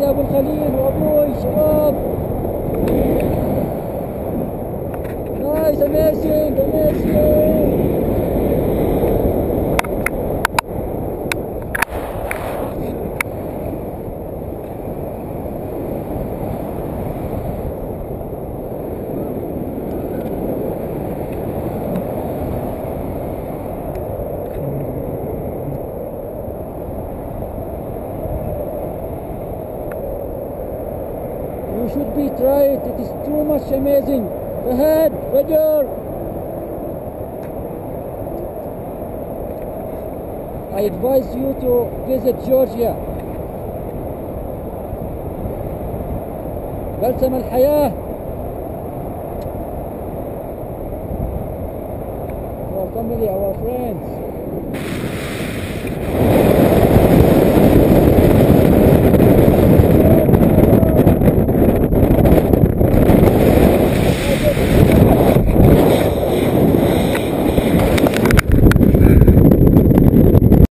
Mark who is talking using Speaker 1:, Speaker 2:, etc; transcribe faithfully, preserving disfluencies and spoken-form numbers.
Speaker 1: يا ابو الخليل وابوي شباب. نايس اميزنج اميزنج. You should be tried. It is too much amazing. Ahead, Roger. I advise you to visit Georgia. بلسم الحياة.